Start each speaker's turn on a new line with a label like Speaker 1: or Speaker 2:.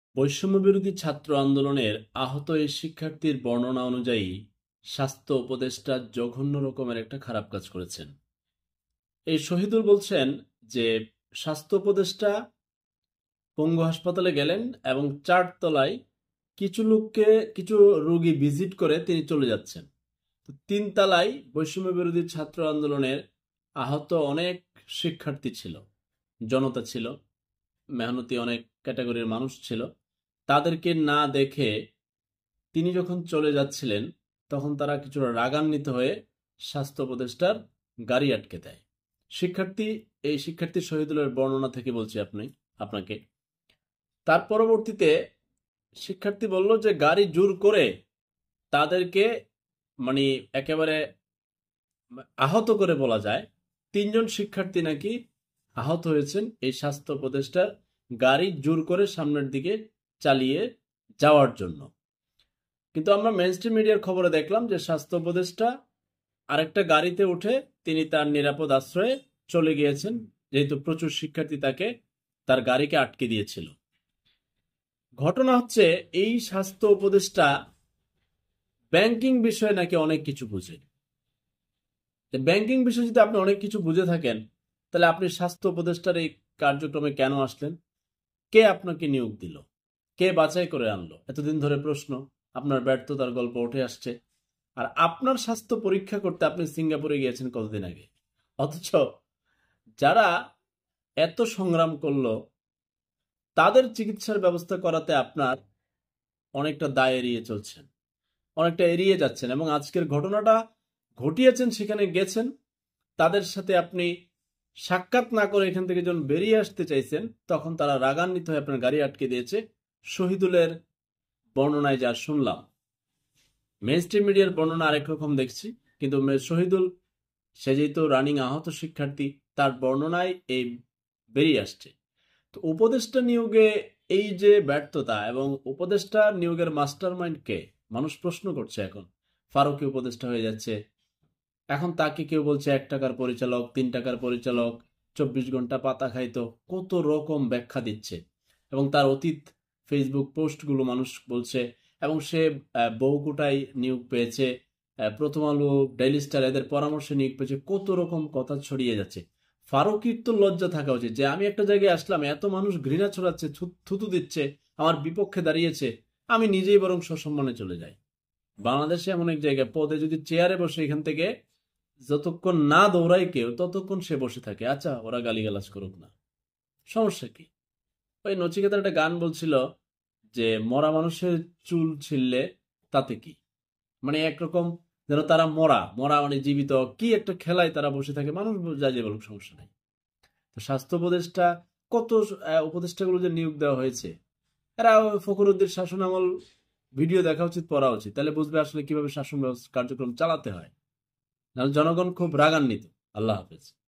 Speaker 1: বৈষম্য বিরোধী ছাত্র আন্দোলনের আহত এই শিক্ষার্থীর বর্ণনা অনুযায়ী স্বাস্থ্য উপদেষ্টা জঘন্য রকমের একটা খারাপ কাজ করেছেন। এই শহীদুল বলছেন যে স্বাস্থ্য উপদেষ্টা পঙ্গু হাসপাতালে গেলেন এবং ৪ তলায় কিছু রোগী ভিজিট করে তিনি চলে যাচ্ছেন। তো ৩ তলায় বৈষম্য বিরোধী ছাত্র আন্দোলনের আহত অনেক শিক্ষার্থী ছিল, জনতা ছিল, মেহনতি অনেক ক্যাটাগরির মানুষ ছিল। তাদেরকে না দেখে তিনি যখন চলে যাচ্ছিলেন তখন তারা কিছুটা রাগান্বিত হয়ে স্বাস্থ্য উপদেষ্টার গাড়ি আটকে দেয়। এই শিক্ষার্থী শহীদুলের বর্ণনা থেকে বলছি আপনাকে। তার পরবর্তীতে শিক্ষার্থী বলল যে গাড়ি জোর করে তাদেরকে মানে একেবারে আহত করে বলা যায়। ৩ জন শিক্ষার্থী নাকি আহত হয়েছেন এই স্বাস্থ্য উপদেষ্টার গাড়ি জোর করে সামনের দিকে চালিয়ে যাওয়ার জন্য। কিন্তু আমরা মেইনস্ট্রিম মিডিয়ার খবরে দেখলাম যে স্বাস্থ্য উপদেষ্টা আরেকটা গাড়িতে উঠে তিনি তার নিরাপদ আশ্রয়ে চলে গিয়েছেন, যেহেতু প্রচুর শিক্ষার্থী তার গাড়িকে আটকে দিয়েছিল। ঘটনা হচ্ছে এই স্বাস্থ্য উপদেষ্টা ব্যাংকিং বিষয়ে নাকি অনেক কিছু বুঝে। ব্যাংকিং বিষয়ে যদি আপনি অনেক কিছু বুঝে থাকেন তাহলে আপনি স্বাস্থ্য উপদেষ্টার এই কার্যক্রমে কেন আসলেন? কে আপনাকে নিয়োগ দিল? কে বাছাই করে আনলো? এতদিন ধরে প্রশ্ন, আপনার ব্যর্থতার গল্প উঠে আসছে। আর আপনার স্বাস্থ্য পরীক্ষা করতে আপনি সিঙ্গাপুরে গিয়েছেন কতদিন আগে, অথচ যারা এত সংগ্রাম করলো তাদের চিকিৎসার ব্যবস্থা করাতে আপনার অনেকটা দায় এড়িয়ে চলছেন, অনেকটা এড়িয়ে যাচ্ছেন। এবং আজকের ঘটনাটা ঘটিয়েছেন, সেখানে গেছেন, তাদের সাথে আপনি সাক্ষাৎ না করে এখান থেকে যখন বেরিয়ে আসতে চাইছেন তখন তারা রাগান্বিত হয়ে আপনার গাড়ি আটকে দিয়েছে। শহীদুলের বর্ণনায় যা শুনলাম, মেইনস্ট্রিম মিডিয়ার বর্ণনা আরেক রকম দেখছি, কিন্তু শহীদুল সে যেহেতু রানিং আহত শিক্ষার্থী, তার বর্ণনায় এই বেরিয়ে আসছে। তো উপদেষ্টা নিয়োগে এই যে ব্যর্থতা, এবং উপদেষ্টা নিয়োগের মাস্টার মাইন্ড কে মানুষ প্রশ্ন করছে। এখন ফারুকী উপদেষ্টা হয়ে যাচ্ছে, এখন তাকে কেউ বলছে ১ টাকার পরিচালক, ৩ টাকার পরিচালক, ২৪ ঘন্টা পাতা খাইতো, কত রকম ব্যাখ্যা দিচ্ছে। এবং তার অতীত ফেসবুক পোস্টগুলো মানুষ বলছে। এবং সে বউকুটায় নিয়োগ পেয়েছে, প্রথম আলো, ডেইলি স্টার এদের পরামর্শে নিয়োগ পেয়েছে, কত রকম কথা ছড়িয়ে যাচ্ছে। ফারুকীর তো লজ্জা থাকা উচিত যে আমি একটা জায়গায় আসলাম, এত মানুষ ঘৃণা ছড়াচ্ছে, থুতু দিচ্ছে, আমার বিপক্ষে দাঁড়িয়েছে, আমি নিজেই বরং সসম্মানে চলে যাই। বাংলাদেশে এমন এক জায়গায় পদে যদি চেয়ারে বসে এখান থেকে যতক্ষণ না দৌড়ায় কেউ ততক্ষণ সে বসে থাকে। আচ্ছা, ওরা গালিগালাজ করুক না, সমস্যা কি? ওই নচিকেতার একটা গান বলছিল যে মরা মানুষের চুল ছিললে তাতে কি, মানে একরকম যেন তারা মরা মরা মানে জীবিত, কি একটা খেলায় তারা বসে থাকে, মানুষ যা যে বলুক, সমস্যা নাই। তো স্বাস্থ্য উপদেষ্টা, কত উপদেষ্টাগুলো যে নিয়োগ দেওয়া হয়েছে, এরা ফখরুদ্দিন শাসন আমল ভিডিও দেখা উচিত, পড়া উচিত, তাহলে বুঝবে আসলে কিভাবে শাসন কার্যক্রম চালাতে হয়। নাহলে জনগণ খুব রাগান্বিত। আল্লাহ হাফেজ।